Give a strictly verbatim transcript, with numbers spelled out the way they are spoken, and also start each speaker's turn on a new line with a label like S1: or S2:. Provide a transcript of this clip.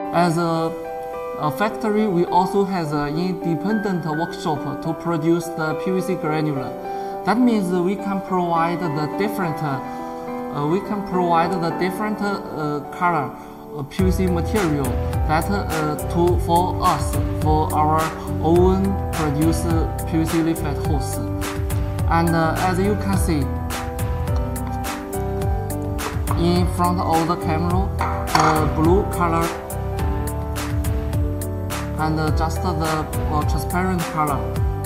S1: As a, a factory, we also has an independent workshop to produce the P V C granular. That means we can provide the different, uh, we can provide the different uh, color uh, P V C material that uh, to for us for our own produce P V C lay flat hose. And uh, as you can see, in front of the camera, the blue color and uh, just the uh, transparent color